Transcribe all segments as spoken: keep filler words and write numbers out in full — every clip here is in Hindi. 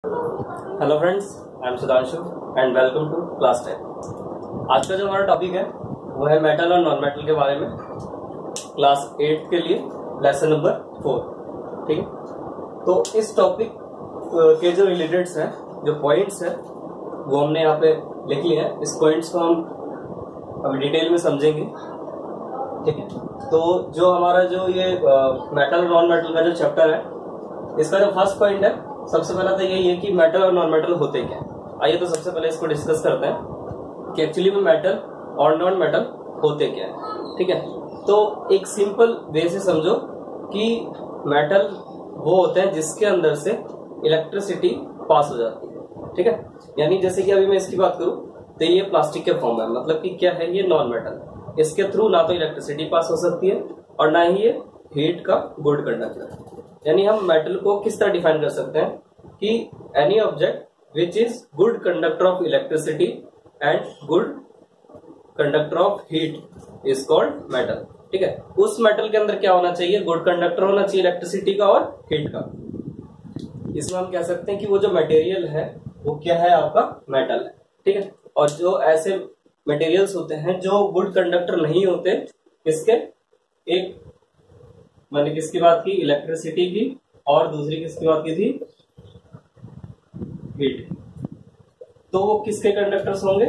Hello friends, I am Sudhanshu and welcome to class ten. आज का जो हमारा टॉपिक है वो है मेटल और नॉन मेटल के बारे में, क्लास एट के लिए लेसन नंबर फोर। ठीक है, तो इस टॉपिक के जो रिलेटेड्स हैं, जो पॉइंट्स हैं, वो हमने यहाँ पे लिख लिए हैं। इस पॉइंट्स को हम अभी डिटेल में समझेंगे। ठीक है, तो जो हमारा जो ये मेटल और नॉन मेटल का जो चैप्टर है, इसका जो फर्स्ट पॉइंट है, सबसे पहला तो यही है कि मेटल और नॉन मेटल होते क्या है। आइए तो सबसे पहले इसको डिस्कस करते हैं कि एक्चुअली में मेटल और नॉन मेटल होते क्या है। ठीक है, तो एक सिंपल वे से समझो कि मेटल वो होते हैं जिसके अंदर से इलेक्ट्रिसिटी पास हो जाती है। ठीक है, यानी जैसे कि अभी मैं इसकी बात करूं तो ये प्लास्टिक के फॉर्म है, मतलब कि क्या है, ये नॉन मेटल। इसके थ्रू ना तो इलेक्ट्रिसिटी पास हो सकती है और ना ही ये हीट का गुड कंडक्टर है। यानी हम मेटल को किस तरह डिफाइन कर सकते हैं कि any object which is good conductor of electricity and good conductor of heat is called metal. ठीक है, उस मेटल के अंदर क्या होना चाहिए, गुड कंडक्टर होना चाहिए इलेक्ट्रिसिटी का और हीट का। इसमें हम कह सकते हैं कि वो जो मटेरियल है वो क्या है, आपका मेटल है। ठीक है, और जो ऐसे मटेरियल्स होते हैं जो गुड कंडक्टर नहीं होते, किसके, एक मैंने किसकी बात की, इलेक्ट्रिसिटी की, और दूसरी किसकी बात की थी, हीट। तो वो किसके कंडक्टर्स होंगे,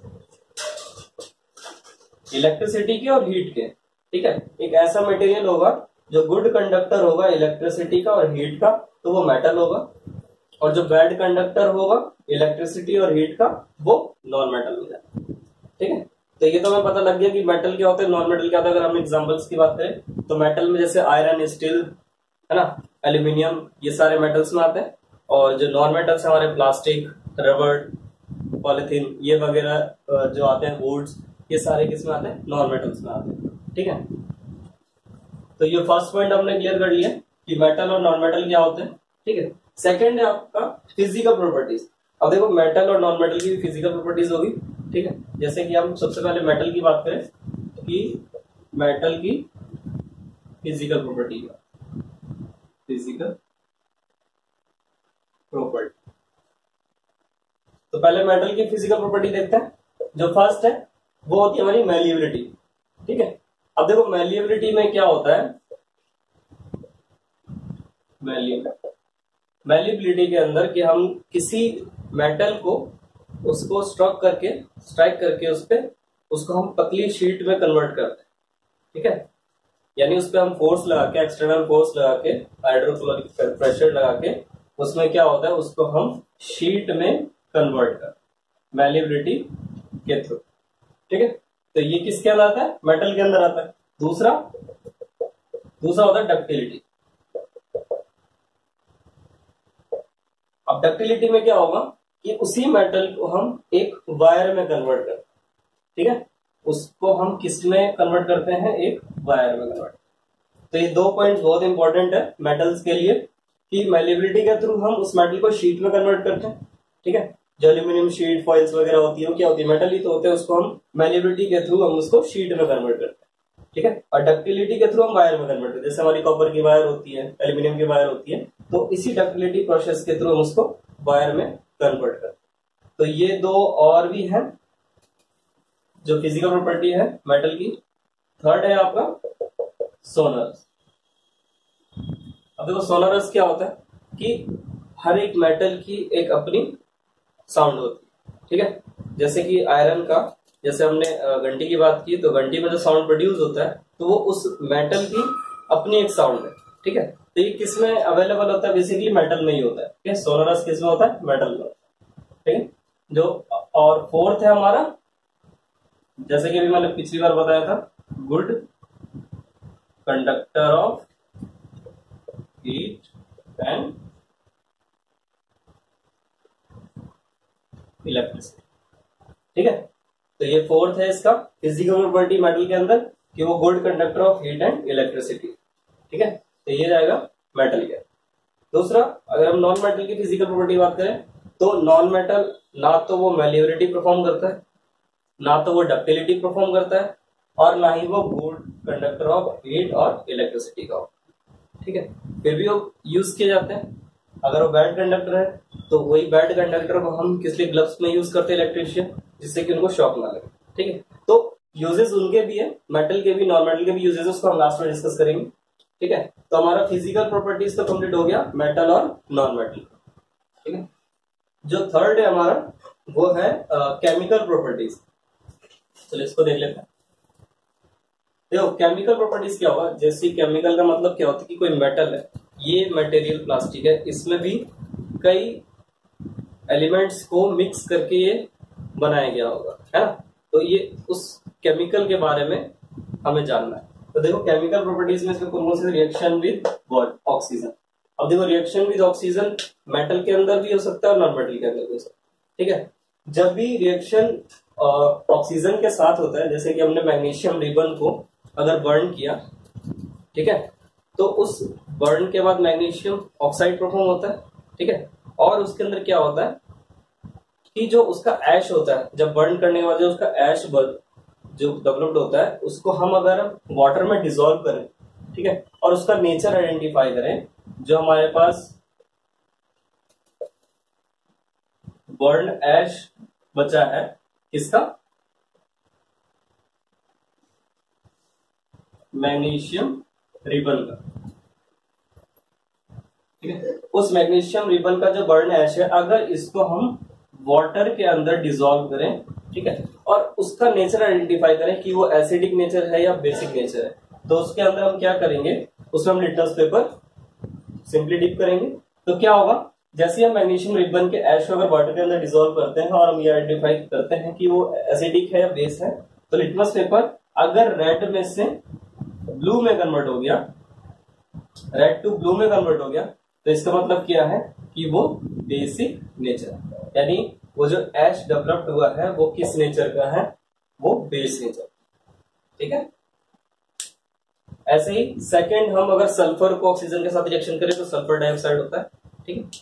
इलेक्ट्रिसिटी के और हीट के। ठीक है, एक ऐसा मटेरियल होगा जो गुड कंडक्टर होगा इलेक्ट्रिसिटी का और हीट का, तो वो मेटल होगा। और जो बैड कंडक्टर होगा इलेक्ट्रिसिटी और हीट का, वो नॉन मेटल हो जाएगा। ठीक है, तो ये तो हमें पता लग गया कि मेटल क्या होता है, नॉन मेटल क्या होता है। अगर हम एग्जांपल्स की बात करें तो मेटल में जैसे आयरन, स्टील, है ना, एल्यूमिनियम, ये सारे मेटल्स में आते हैं। और जो नॉन मेटल्स हमारे प्लास्टिक, रबड़, पॉलिथीन, ये वगैरह जो आते हैं, वुड्स, ये सारे किस में आते हैं, नॉन मेटल्स में आते हैं। ठीक है, तो ये फर्स्ट पॉइंट हमने क्लियर कर लिया कि मेटल और नॉन मेटल क्या होते हैं। ठीक है, सेकेंड है आपका फिजिकल प्रॉपर्टीज। अब देखो मेटल और नॉन मेटल की भी फिजिकल प्रॉपर्टीज होगी। ठीक है, जैसे कि हम सबसे पहले मेटल की बात करें कि मेटल की फिजिकल प्रॉपर्टी, फिजिकल प्रॉपर्टी। तो पहले मेटल की फिजिकल प्रॉपर्टी देखते हैं। जो फर्स्ट है वो होती है हमारी मैलिएबिलिटी। ठीक है, अब देखो मैलिएबिलिटी में क्या होता है, मैलिएबिलिटी मैलिएबिलिटी के अंदर कि हम किसी मेटल को, उसको स्ट्रोक करके, स्ट्राइक करके उस पे उसको हम पतली शीट में कन्वर्ट करते हैं। ठीक है, यानी उस पे हम फोर्स लगा के, एक्सटर्नल फोर्स लगा के, हाइड्रोक्लोरिक प्रेशर लगा के, उसमें क्या होता है, उसको हम शीट में कन्वर्ट करते हैं मैलिएबिलिटी के थ्रू। ठीक है, तो ये किसके अंदर आता है, मेटल के अंदर आता है। दूसरा दूसरा होता है डक्टिलिटी। अब डक्टिलिटी में क्या होगा कि उसी मेटल को हम एक वायर में कन्वर्ट करते हैं। ठीक है, उसको हम किस में कन्वर्ट करते हैं, एक वायर में कन्वर्ट। तो ये दो पॉइंट्स बहुत इंपॉर्टेंट है मेटल्स के लिए कि मैलिएबिलिटी के थ्रू हम उस मेटल को शीट में कन्वर्ट करते हैं। ठीक है, जो एल्यूमिनियम शीट, फॉइल्स वगैरह होती है, वो क्या होती है, मेटल ही तो होते हैं, उसको हम मैलिएबिलिटी के थ्रू हम उसको शीट में कन्वर्ट करते हैं। ठीक है, और डक्टिलिटी के थ्रू हम वायर में कन्वर्ट करते हैं। जैसे हमारी कॉपर की वायर होती है, एल्यूमिनियम की वायर होती है, तो इसी डक्टिलिटी प्रोसेस के थ्रू हम उसको वायर में कन्वर्ट करते हैं। तो ये दो और भी है जो फिजिकल प्रॉपर्टी है मेटल की। थर्ड है आपका सोनरस। अब देखो सोनरस क्या होता है कि हर एक मेटल की एक अपनी साउंड होती है। ठीक है, जैसे कि आयरन का, जैसे हमने घंटी की बात की, तो घंटी में जो साउंड प्रोड्यूस होता है तो वो उस मेटल की अपनी एक साउंड है। ठीक है, तो ये किस में अवेलेबल होता है, बेसिकली मेटल में ही होता है। ठीक है, सोनरस किस में होता है, मेटल में। ठीक है, जो और फोर्थ है हमारा, जैसे कि अभी मैंने पिछली बार बताया था, good conductor of heat and electricity. ठीक है, तो ये फोर्थ है इसका फिजिकल प्रॉपर्टी मेटल के अंदर कि वो good conductor of heat and electricity. ठीक है, तो ये जाएगा मेटल के। दूसरा, अगर हम नॉन मेटल की फिजिकल प्रॉपर्टी बात करें तो नॉन मेटल ना तो वो मैलिएबिलिटी परफॉर्म करता है, ना तो वो डक्टिलिटी परफॉर्म करता है, और ना ही वो गुड कंडक्टर ऑफ हीट और इलेक्ट्रिसिटी का हो। ठीक है, फिर भी वो यूज किए जाते हैं। अगर वो बैड कंडक्टर है तो वही बैड कंडक्टर को हम किस लिए ग्लव्स में यूज करते हैं इलेक्ट्रिशियन, जिससे कि उनको शॉक ना लगे। ठीक है, तो यूजेस उनके भी है, मेटल के भी नॉन मेटल के भी यूजेस, उसको हम लास्ट में डिस्कस करेंगे। ठीक है, तो हमारा फिजिकल प्रॉपर्टीज तो कंप्लीट हो गया मेटल और नॉन मेटल। ठीक है, जो थर्ड है हमारा वो है केमिकल प्रॉपर्टीज। चलो इसको देख लेते हैं। देखो केमिकल प्रॉपर्टीज क्या होगा, जैसे केमिकल का मतलब क्या होता है कि कोई मेटल है, ये मटेरियल प्लास्टिक है, इसमें भी कई एलिमेंट्स को मिक्स करके ये बनाया गया होगा, है ना। तो ये उस केमिकल के बारे में हमें जानना है। तो देखो केमिकल प्रॉपर्टीज में कौन कौन से, रिएक्शन विद ऑक्सीजन। अब देखो रिएक्शन विद ऑक्सीजन मेटल के अंदर भी हो सकता है और नॉन मेटल के अंदर भी हो सकता है। ठीक है, जब भी रिएक्शन ऑक्सीजन के साथ होता है, जैसे कि हमने मैग्नीशियम रिबन को अगर बर्न किया, ठीक है, तो उस बर्न के बाद मैग्नीशियम ऑक्साइड परफॉर्म होता है। ठीक है, और उसके अंदर क्या होता है कि जो उसका ऐश होता है, जब बर्न करने के बाद जो उसका ऐश जो डेवलप्ड होता है, उसको हम अगर वाटर में डिसॉल्व करें, ठीक है, और उसका नेचर आइडेंटिफाई करें, जो हमारे पास बर्न ऐश बचा है किसका, मैग्नीशियम रिबन का। ठीक है, उस मैग्नीशियम रिबन का जो बर्न ऐश है, अगर इसको हम वाटर के अंदर डिसॉल्व करें, ठीक है, और उसका नेचर आइडेंटिफाई करें कि वो एसिडिक नेचर है या बेसिक नेचर है, तो उसके अंदर हम क्या करेंगे, उसमें हम लिटमस पेपर सिंपली डिप करेंगे। तो क्या होगा, जैसे हम मैग्नीशियम रिबन के ऐश को अगर वाटर के अंदर डिसॉल्व करते हैं और हम ये आइडेंटिफाई करते हैं कि वो एसिडिक है या बेस है, तो लिटमस पेपर अगर रेड में से ब्लू में कन्वर्ट हो गया, रेड टू ब्लू में कन्वर्ट हो गया, तो इसका मतलब क्या है कि वो बेसिक नेचर है, यानी वो जो ऐश डेवलप्ड हुआ है वो किस नेचर का है, वो बेस नेचर। ठीक है, ऐसे ही सेकंड, हम अगर सल्फर को ऑक्सीजन के साथ रिएक्शन करें तो सल्फर डाइऑक्साइड होता है। ठीक है,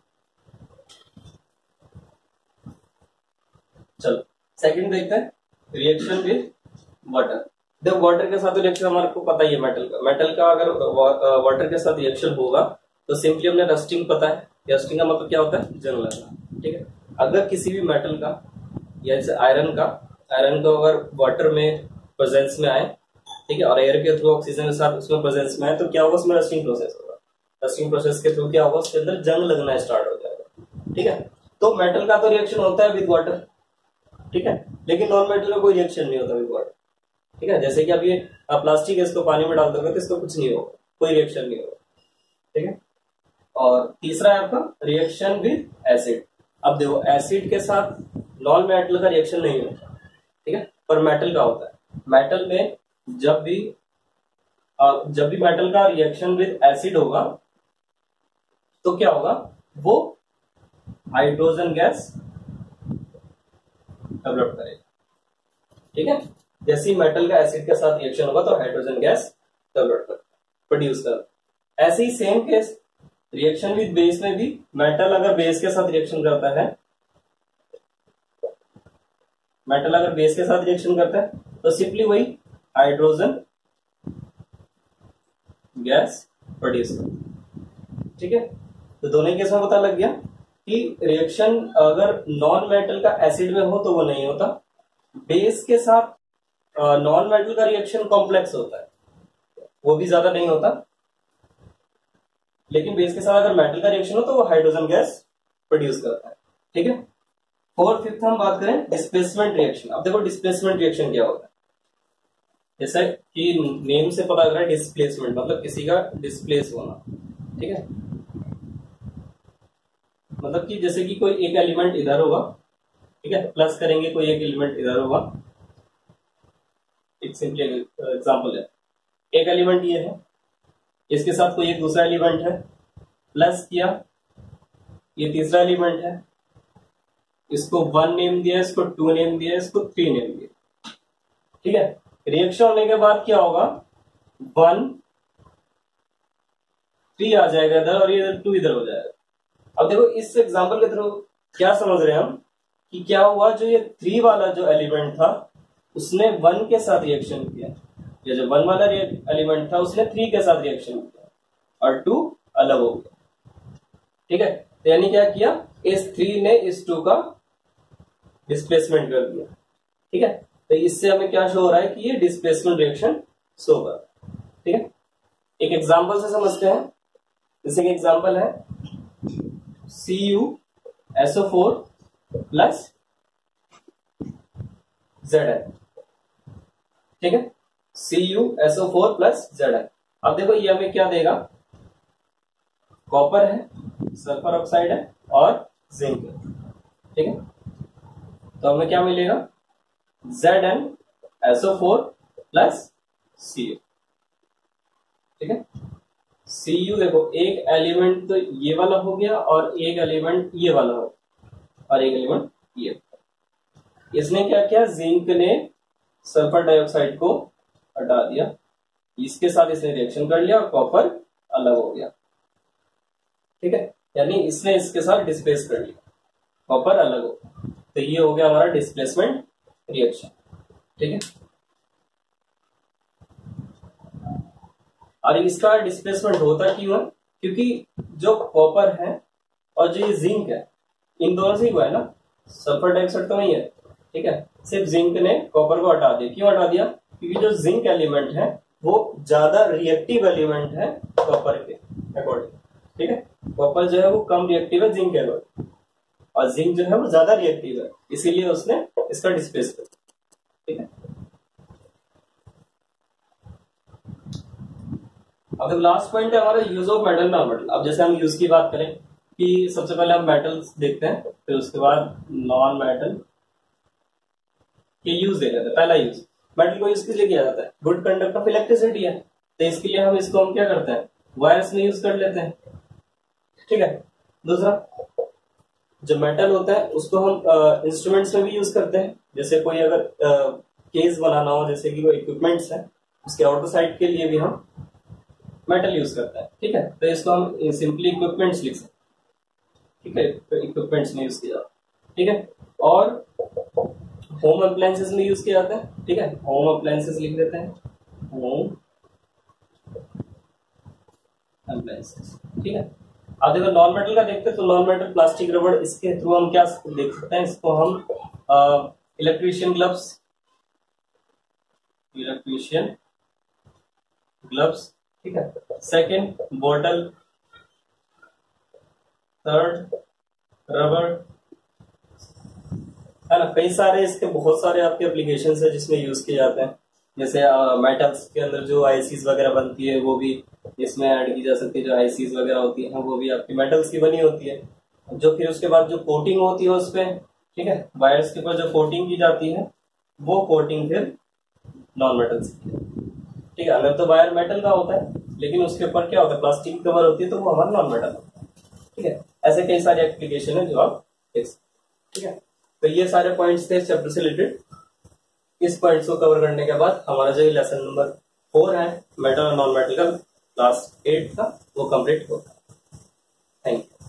चलो सेकंड देखते हैं, रिएक्शन विद वाटर। जब वाटर के साथ रिएक्शन हमारे को पता ही है, मेटल का मेटल का अगर वाटर के साथ रिएक्शन होगा तो सिंपली हमने रस्टिंग पता है, रस्टिंग का मतलब क्या होता है, जंग लगना। ठीक है, अगर किसी भी मेटल का या जैसे आयरन का आयरन को अगर वाटर में प्रेजेंस में आए, ठीक है, और एयर के थ्रू ऑक्सीजन के साथ उसमें प्रेजेंस में आए, तो क्या होगा, उसमें रस्टिंग प्रोसेस होगा। रस्टिंग प्रोसेस के थ्रू क्या होगा, उसके अंदर जंग लगना स्टार्ट हो जाएगा। ठीक है, तो मेटल का तो रिएक्शन होता है विद वाटर, ठीक है, लेकिन नॉन मेटल का कोई रिएक्शन नहीं होता विद वाटर। ठीक है, जैसे कि अब ये प्लास्टिक है, इसको पानी में डाल दोगे तो इसको कुछ नहीं होगा, कोई रिएक्शन नहीं होगा। ठीक है, और तीसरा है आपका रिएक्शन विद एसिड। अब देखो एसिड के साथ नॉन मेटल का रिएक्शन नहीं होता, ठीक है, पर मेटल का होता है। मेटल में जब भी जब भी मेटल का रिएक्शन विद एसिड होगा तो क्या होगा, वो हाइड्रोजन गैस डेवलप करेगा। ठीक है, जैसे मेटल का एसिड के साथ रिएक्शन होगा तो हाइड्रोजन गैस डेवलप कर प्रोड्यूस कर। ऐसे ही same case reaction with base में भी, मेटल अगर बेस के साथ रिएक्शन करता है मेटल अगर बेस के साथ रिएक्शन करता है तो सिंपली वही हाइड्रोजन गैस प्रोड्यूस करता है। ठीक है, तो दोनों केस में पता लग गया कि रिएक्शन अगर नॉन मेटल का एसिड में हो तो वो नहीं होता, बेस के साथ नॉन मेटल का रिएक्शन कॉम्प्लेक्स होता है, वो भी ज्यादा नहीं होता, लेकिन बेस के साथ अगर मेटल का रिएक्शन हो तो वो हाइड्रोजन गैस प्रोड्यूस करता है। ठीक है, और फिफ्थ हम बात करें डिस्प्लेसमेंट रिएक्शन। अब देखो डिस्प्लेसमेंट रिएक्शन क्या होता है, जैसे कि नेम से पता लग रहा है, डिस्प्लेसमेंट मतलब किसी का डिस्प्लेस होना। ठीक है, मतलब कि जैसे कि कोई एक एलिमेंट इधर होगा, ठीक है, प्लस करेंगे कोई एक एलिमेंट इधर होगा। एक सिंपल एग्जांपल है, एक एलिमेंट ये है, इसके साथ कोई एक दूसरा एलिमेंट है, प्लस किया, ये तीसरा एलिमेंट है, इसको वन नेम दिया, इसको टू नेम दिया, इसको थ्री नेम दिया। ठीक है, रिएक्शन होने के बाद क्या होगा, वन थ्री आ जाएगा इधर और ये टू इधर हो जाएगा। अब देखो इस एग्जांपल के थ्रू क्या समझ रहे हैं हम कि क्या हुआ, जो ये थ्री वाला जो एलिमेंट था उसने वन के साथ रिएक्शन किया, ये जो वन वाला एलिमेंट था उसने थ्री के साथ रिएक्शन किया और टू अलग हो गया। ठीक है। तो यानी क्या किया, एस थ्री ने एस टू का डिस्प्लेसमेंट कर दिया। ठीक है, तो इससे हमें क्या शो हो रहा है कि ये डिस्प्लेसमेंट रिएक्शन शो कर। ठीक है, एक एग्जांपल से समझते हैं। जैसे कि एग्जांपल है C U S O four plus Z N. ठीक है, C U S O four plus Z N. अब देखो ये हमें क्या देगा, कॉपर है, सल्फर ऑक्साइड है और जिंक है। ठीक है, तो हमें क्या मिलेगा, Z N S O four plus C U. ठीक है, सी यू देखो एक एलिमेंट तो ये वाला हो गया और एक एलिमेंट ये वाला हो और एक एलिमेंट ये। इसने क्या किया, जिंक ने सल्फर डाइऑक्साइड को हटा दिया, इसके साथ इसने रिएक्शन कर लिया और कॉपर अलग हो गया। ठीक है, यानी इसने इसके साथ डिस्प्लेस कर लिया, कॉपर अलग हो, तो ये हो गया हमारा डिस्प्लेसमेंट रिएक्शन। ठीक है, और इसका डिस्प्लेसमेंट होता क्यों है, क्योंकि जो कॉपर है और जो ये जिंक है इन दोनों से ही हुआ है ना, सल्फर डाइऑक्साइड तो नहीं है। ठीक है, सिर्फ जिंक ने कॉपर को हटा दिया। क्यों हटा दिया, क्योंकि जो जिंक एलिमेंट है वो ज्यादा रिएक्टिव एलिमेंट है कॉपर के अकॉर्डिंग। ठीक है, कॉपर जो है वो कम रिएक्टिव है जिंक के अकॉर्डिंग, और जिंक जो है वो ज्यादा रिएक्टिव है, इसीलिए उसने इसका डिस्प्लेस कर दिया। ठीक है, अब लास्ट पॉइंट है हमारा use of metal non metal. अब जैसे हम यूज की बात करें कि सबसे पहले हम मेटल्स देखते हैं, फिर उसके बाद नॉन मेटल के यूज देख लेते हैं। पहला यूज, मेटल को यूज किस लिए किया जाता है, गुड कंडक्ट ऑफ इलेक्ट्रिसिटी है, तो इसके लिए हम इसको हम क्या करते हैं, वायर्स में यूज कर लेते हैं। ठीक है, दूसरा जो मेटल होता है उसको हम इंस्ट्रूमेंट्स में भी यूज करते हैं। जैसे कोई अगर केस बनाना हो, जैसे कि कोई इक्विपमेंट्स है, उसके आउटर साइड के लिए भी हम मेटल यूज करता है। ठीक है, तो इसको हम सिंपली इक्विपमेंट्स लिख सकते हैं। ठीक है, तो इक्विपमेंट्स में यूज किया जाता है। ठीक है, और होम अप्लायंसेस में यूज किया जाता है। ठीक है, होम अप्लायंसेस लिख देते हैं, होम अप्लायंसेस। ठीक है, अब देखो नॉन मेटल का देखते हैं, तो नॉन मेटल प्लास्टिक रबड़, इसके थ्रू हम क्या देख सकते हैं, इसको हम इलेक्ट्रीशियन ग्लव्स, इलेक्ट्रीशियन ग्लव्स। ठीक है, सेकेंड बोतल, थर्ड रबड़, है ना। कई सारे इसके बहुत सारे आपके एप्लीकेशंस है जिसमें यूज किए जाते हैं। जैसे मेटल्स के अंदर जो आईसीज वगैरह बनती है वो भी इसमें ऐड की जा सकती है। जो आईसीज वगैरह होती है वो भी आपकी मेटल्स की बनी होती है, जो फिर उसके बाद जो कोटिंग होती है उस पर, ठीक है, वायर्स के ऊपर जो कोटिंग की जाती है वो कोटिंग फिर नॉन मेटल्स की है। ठीक है, अगर तो वायर मेटल का होता है लेकिन उसके ऊपर क्या होता है, प्लास्टिक की कवर होती है, तो वो हमारा नॉन मेटल होता है। ठीक है, ऐसे कई सारे एप्लीकेशन है जो आप देख सकते। ठीक है, तो ये सारे पॉइंट्स थे चैप्टर से रिलेटेड। इस पॉइंट्स को कवर करने के बाद हमारा जो लेसन नंबर फोर है मेटल और नॉन मेटल का क्लास एट का, वो कंप्लीट होता है। Thank you.